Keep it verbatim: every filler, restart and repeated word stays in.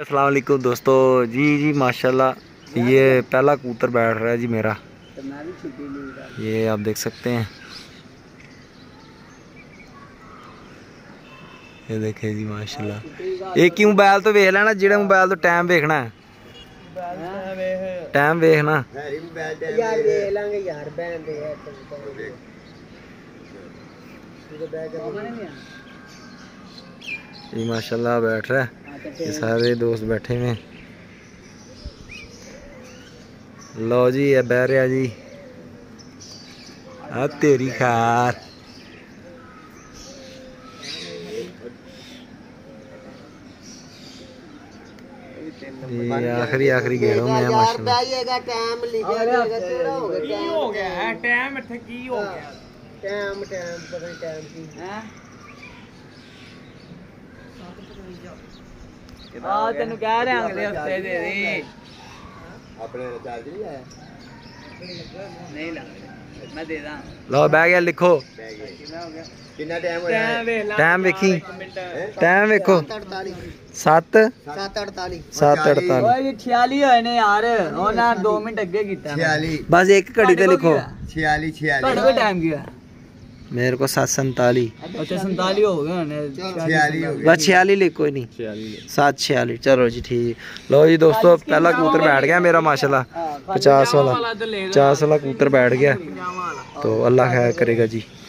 अस्सलाम वालेकुम दोस्तों। जी जी माशाल्लाह ये पहला कबूतर बैठ रहा है जी मेरा। ये आप देख सकते हैं, ये देखे जी माशाल्लाह। एक ही मोबाइल तो वेख लेना, जेड़ा मोबाइल तो टाइम देखना है, टाइम देखना जी माशाल्लाह बैठ रहा है। ये सारे दोस्त बैठे हैं। लो जी ये बह रहा जी। आ तेरी खार ये आखिरी आखिरी गेड़ों में है माशाल्लाह। टाइम लिखा हो गया है, टाइम इत्थे की हो गया, टाइम टाइम पता नहीं टाइम की है। आ तेन कह रहे अगले हफ्ते दे दे। अपने रिचार्ज नहीं आया, नहीं लग मैं दे दा। लो बह गया, लिखो कितना टाइम होया, टाइम देखी, टाइम देखो सत्त सात अड़तालीस सत्त अड़तालीस। ओए छियाली होए ने यार, ओना दो मिनट अगे कीता छियाली। बस एक घड़ी ते लिखो छियाली छियाली। ਤੁਹਾਡੇ ਕੋਲ टाइम ਕੀ है? मेरे को सात सैंतालीस। अच्छा सैंतालीस हो गए, छियाली हो गए। बस छियाली लिख, कोई नहीं सात छियाली। चलो जी ठीक। लो जी दोस्तों पहला कबूतर बैठ गया मेरा माशाल्लाह, पचास वाला पचास वाला कबूतर बैठ गया। तो अल्लाह खैर करेगा जी।